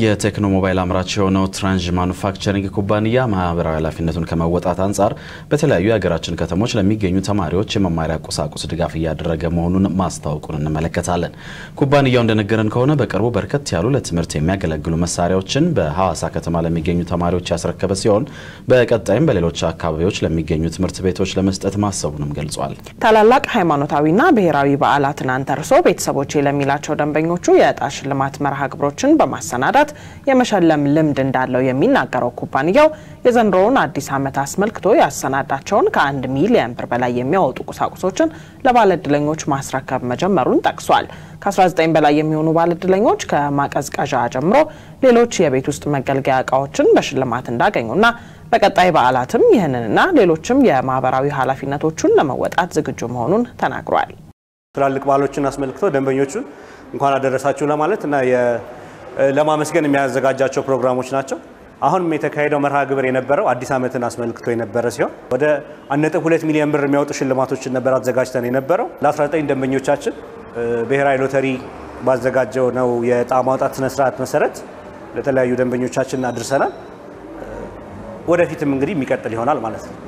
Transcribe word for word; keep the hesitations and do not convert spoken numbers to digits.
የቴክኖ ሞባይል አምራች የሆነው ትራንጅ ማኑፋክቸሪንግ ኩባንያ ማህበራዊ ኃላፊነቱን ከመወጣት አንፃር በተለያዩ የሀገራችን ከተሞች ለሚገኙ ተማሪዎች የመማሪያ ቁሳቁስ ድጋፍ እያደረገ መሆኑን ማስታወቁን እንመለከታለን። ኩባንያው እንደነገረን ከሆነ በቅርቡ በርከት ያሉ ለትምህርት የሚያገለግሉ መሳሪያዎችን በሐዋሳ ከተማ ለሚገኙ ተማሪዎች ያስረከበ ሲሆን በቀጣይም በሌሎች አካባቢዎች ለሚገኙ ትምህርት ቤቶች ለመስጠት ማሰቡንም ገልጿል። ታላላቅ ሃይማኖታዊና ብሔራዊ በዓላትን አንተርሶ ቤተሰቦች ለሚላቸው ደንበኞቹ የዕጣ ሽልማት መርሃ ግብሮችን በማሰናዳት የመሸለም ልምድ እንዳለው የሚናገረው ኩባንያው የዘንድሮውን አዲስ ዓመት አስመልክቶ ያሰናዳቸውን ከአንድ ሚሊዮን ብር በላይ የሚያወጡ ቁሳቁሶችን ለባለድለኞች ማስረከብ መጀመሩን ጠቅሷል። ከ19 በላይ የሚሆኑ ባለድለኞች ከማቀዝቀዣ ጀምሮ ሌሎች የቤት ውስጥ መገልገያ ዕቃዎችን በሽልማት እንዳገኙና በቀጣይ በዓላትም ይህንንና ሌሎችም የማህበራዊ ኃላፊነቶችን ለመወጣት ዝግጁ መሆኑን ተናግሯል። ትላልቅ በዓሎችን አስመልክቶ ደንበኞቹን እንኳን አደረሳችሁ ለማለት እና ለማመስገን የሚያዘጋጃቸው ፕሮግራሞች ናቸው። አሁንም የተካሄደው መርሃ ግብር የነበረው አዲስ ዓመትን አስመልክቶ የነበረ ሲሆን ወደ አንድ ነጥብ ሁለት ሚሊዮን ብር የሚያወጡ ሽልማቶችን ነበር አዘጋጅተን የነበረው። ለ19 ደንበኞቻችን ብሔራዊ ሎተሪ ባዘጋጀው ነው የዕጣ ማውጣት ስነ ስርዓት መሰረት ለተለያዩ ደንበኞቻችን አድርሰናል። ወደፊትም እንግዲህ የሚቀጥል ይሆናል ማለት ነው።